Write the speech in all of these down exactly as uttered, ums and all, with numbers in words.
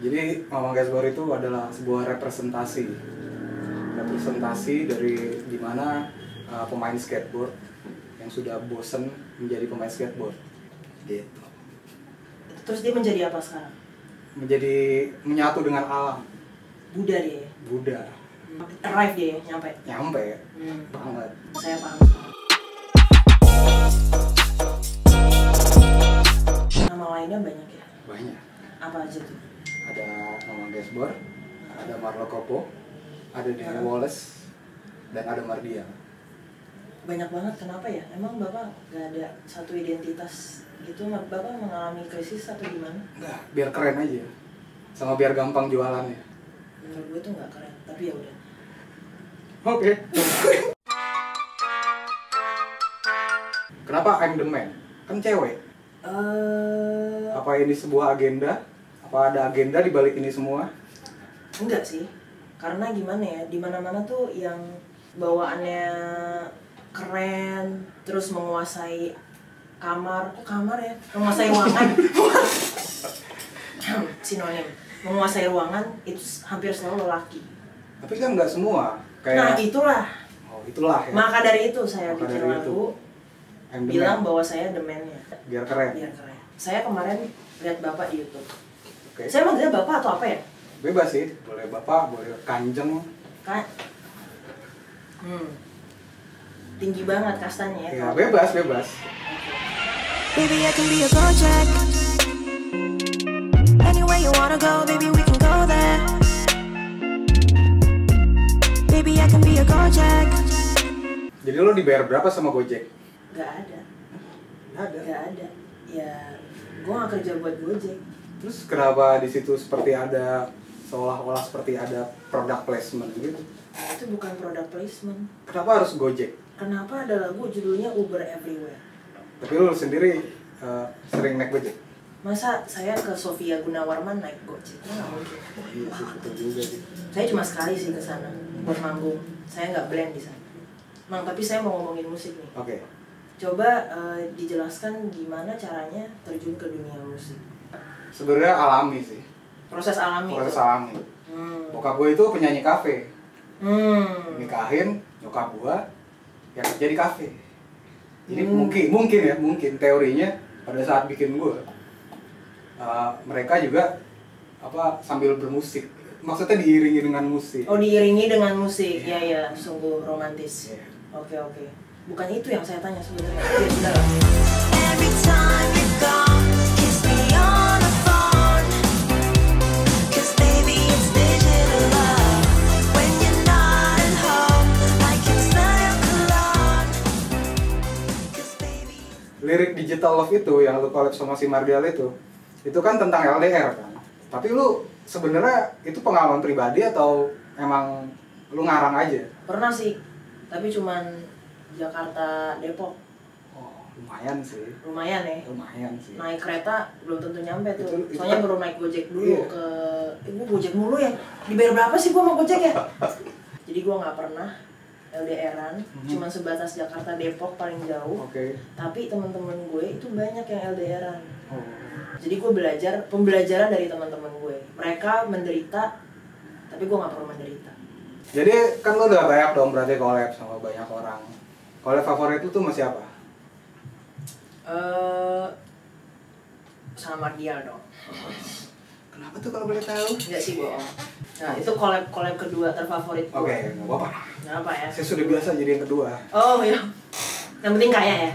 Jadi Ramengvrl itu adalah sebuah representasi representasi dari dimana uh, pemain skateboard yang sudah bosen menjadi pemain skateboard gitu. Terus dia menjadi apa sekarang? Menjadi menyatu dengan alam. Buddha dia ya? Buddha. Hmm. Arrive dia ya? Nyampe? Nyampe hmm. banget. Saya paham. Nama lainnya banyak ya? Banyak. Apa aja tuh? Ada Ramengvrl, ada Marlokopo, ada Dewi Wallace, dan ada Mardial. Banyak banget, kenapa ya? Emang Bapak gak ada satu identitas gitu? Bapak mengalami krisis atau gimana? Enggak, biar keren aja. Sama biar gampang jualannya. Menurut gue tuh gak keren, tapi ya udah. Oke. Okay. Kenapa I'm the man? Kan cewek. Uh... Apa ini sebuah agenda? Apa ada agenda di balik ini semua? Enggak sih. Karena gimana ya, di mana-mana tuh yang bawaannya keren, terus menguasai kamar, kok kamar ya? Menguasai ruangan. Sinonim. Menguasai ruangan itu hampir selalu lelaki. Tapi kan nggak semua. Kayak... Nah, itulah. Oh, itulah ya. Maka dari itu saya Maka bikin lagu bilang bahwa saya the man-nya. Biar keren. Biar keren. Saya kemarin lihat Bapak di YouTube. Oke. Saya manggilnya Bapak atau apa ya? Bebas sih, boleh Bapak, boleh Kanjeng. Kan? Hmm. Tinggi banget kastanya ya. Ya, bebas, bebas. Baby, I can be a project. Anywhere you wanna go, baby, we can go there. Baby, I can be a project. Jadi lo dibayar berapa sama Gojek? Gak ada. Gak ada. Gak ada. Ya, gue gak kerja buat Gojek. Terus kenapa di situ seperti ada seolah-olah seperti ada product placement gitu? Itu bukan product placement. Kenapa harus Gojek? Kenapa ada lagu judulnya Uber Everywhere? Tapi lo sendiri uh, sering naik Gojek? Masa saya ke Sofia Gunawarman naik Gojek? Nggak mungkin. Oh, iya sih, betul juga sih. Saya cuma sekali sih ke sana buat manggung. Saya nggak blend di sana. Mang, tapi saya mau ngomongin musik nih. Oke. Okay. Coba uh, dijelaskan gimana caranya terjun ke dunia musik. Sebenarnya alami sih. Proses alami. Proses itu. alami. Hmm. Bokap gue itu penyanyi kafe. Hmm. Nikahin nyokap gue yang kerja di kafe. Jadi Hmm. mungkin mungkin ya mungkin teorinya pada saat bikin gue uh, mereka juga apa sambil bermusik. Maksudnya diiringi dengan musik. Oh, diiringi dengan musik. Yeah. Ya ya, sungguh romantis. Yeah. Oke oke. Bukan itu yang saya tanya sebenarnya. Ya sudah lah. Every time you gone, kiss me on the phone. 'Cause baby it's digital love. When you're not at home, I can smell your cologne. 'Cause baby. Lirik Digital Love itu yang lu collab sama si Mardial itu, itu kan tentang L D R kan. Tapi lu sebenarnya itu pengalaman pribadi atau emang lu ngarang aja? Pernah sih, tapi cuman Jakarta Depok. Oh, lumayan sih. Lumayan ya. Lumayan sih. Naik kereta belum tentu nyampe tuh. Itu- itu Soalnya kan- baru naik Gojek dulu Iya. ke eh, gua Gojek mulu ya. Dibayar berapa sih gua sama Gojek ya? Jadi gua nggak pernah L D R-an, Mhm. cuman sebatas Jakarta Depok paling jauh. Oke. Tapi teman-teman gue itu banyak yang L D R-an. Oh. Jadi gue belajar, pembelajaran dari teman-teman gue. Mereka menderita, tapi gue nggak perlu menderita. Jadi kan lu udah banyak dong berarti collab sama banyak orang. Collab favorit lu tuh masih apa? Eh, sama Mardial dong. Kenapa tuh kalau boleh tahu? Enggak sih bohong. Nah itu collab collab kedua terfavorit gue. Oke, nggak apa-apa. Nggak apa ya? Saya sudah biasa jadi yang kedua. Oh ya. Yang penting kaya ya.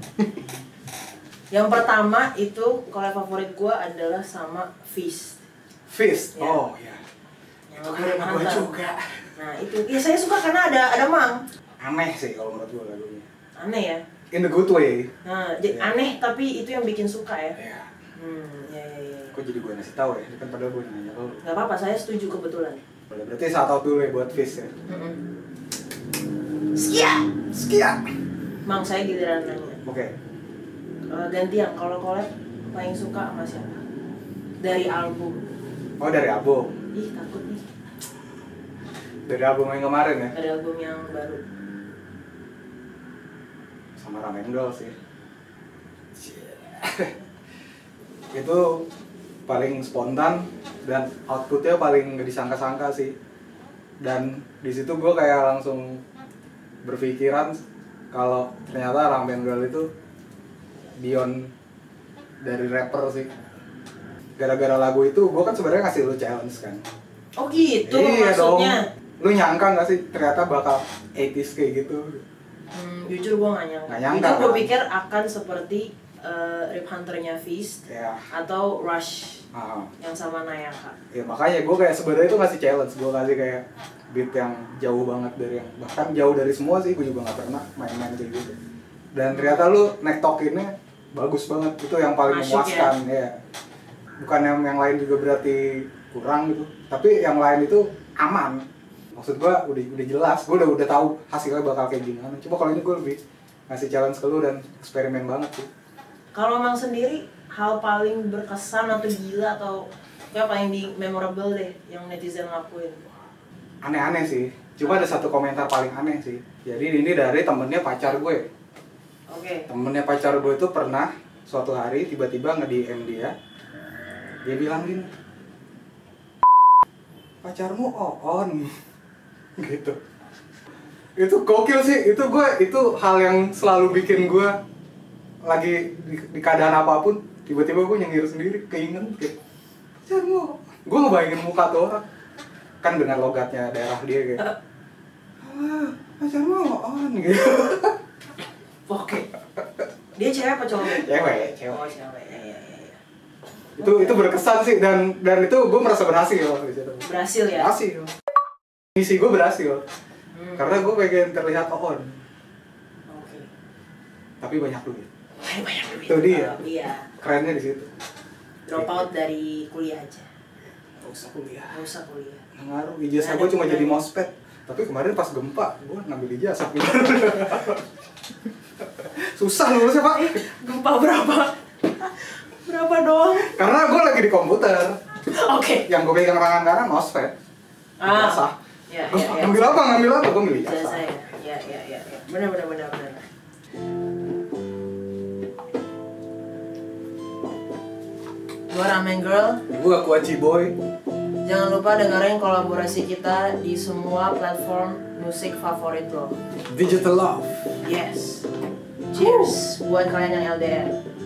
Yang pertama itu collab favorit gue adalah sama Fist. Fist. Ya. Oh iya. Yang Itu lagu kan gue Mantan. juga. Nah itu, ya saya suka karena ada ada Mang. Aneh sih kalau menurut gue lagunya. Aneh ya. In the good way. Nah j- Ya. aneh tapi itu yang bikin suka ya. Iya. Hmm ya ya ya. Kok jadi gue ngasih tahu ya? Ini kan padahal gue nanya ke lu. Gak apa-apa, saya setuju kebetulan. Boleh, berarti shout out dulu ya buat Fist ya. Mm-mm. Sekian. Sekian. Mang saya giliran nanya. Oke. Uh, gantian, kalau collab paling suka sama siapa? Dari album. Oh dari album. Ih takut nih. Dari album yang kemarin ya. Dari album yang baru. Sama Ramengvrl sih. Itu paling spontan dan outputnya paling nggak disangka-sangka sih. Dan di situ gue kayak langsung berpikiran kalau ternyata Ramengvrl itu beyond dari rapper sih. Gara-gara lagu itu gue kan sebenarnya ngasih lu challenge kan. Oh gitu Iya maksudnya. dong. Lu nyangka nggak sih ternyata bakal eighties kayak gitu? Hmm, jujur gue gak nyangka. Nggak nyangka, Jujur gue kan? pikir akan seperti uh, Rip Hunter-nya Feast Ya. atau Rush Ah. yang sama Nayaka. Ya makanya gue kayak sebenarnya itu ngasih challenge, gue kasih kayak beat yang jauh banget dari yang bahkan jauh dari semua sih, gue juga nggak pernah main-main kayak gitu. Dan ternyata lu nektokinnya bagus banget, itu yang paling Masuk, memuaskan ya. Bukan yang yang lain juga berarti kurang gitu, tapi yang lain itu aman. Maksud gue udah udah jelas, gue udah udah tahu hasilnya bakal kayak gimana. Coba kalau ini gue lebih ngasih challenge ke lu dan eksperimen banget sih. Kalau Mang sendiri, hal paling berkesan atau gila atau kayak paling di memorable deh yang netizen lakuin? Aneh-aneh sih, cuma ada satu komentar paling aneh sih. Jadi ini dari temennya pacar gue. Oke. Okay. Temennya pacar gue itu pernah suatu hari tiba-tiba nge-D M dia. Dia bilang gini, pacarmu on gitu. Itu gokil sih, itu gue itu hal yang selalu bikin gue lagi di, di keadaan apapun tiba-tiba gue nyengir sendiri, keinget kayak pacarmu. Gue ngebayangin muka tuh orang kan dengan logatnya daerah dia kayak ah, pacarmu on gitu. Oke. Dia cewek apa cowok? Cewek, cewek. Oh cewek, ya ya ya. ya. Itu itu berkesan sih dan dan itu gue merasa berhasil di situ. Berhasil ya? Berhasil. Misi gue berhasil. Hmm. Karena gue pengen terlihat on. Oke. Tapi banyak duit. Banyak banyak duit. Itu dia. Oh, iya. Kerennya di situ. Drop out dari kuliah aja. Gak usah kuliah. Gak usah kuliah. Nggak ngaruh. Ijazah Nggak gue ada cuma gunanya. jadi mospet. Tapi kemarin pas gempa, gue ngambil ijazah. Susah lulusnya pak. Gempa berapa? Berapa doang? Karena gue lagi di komputer. Oke. Yang gue pegang tangan kanan mospet. Ah. Ijazah. Ya, Gua ya, ya. ngambil apa? Ngambil apa? Gue milih Ijazah ijazah. ya. Ya, ya, ya, ya. Benar, benar, benar, benar. Gua Ramengvrl. Gue Kuaci Boy. Jangan lupa dengerin kolaborasi kita di semua platform musik favorit lo. Digital Love. Yes. Cheers buat kalian yang L D R.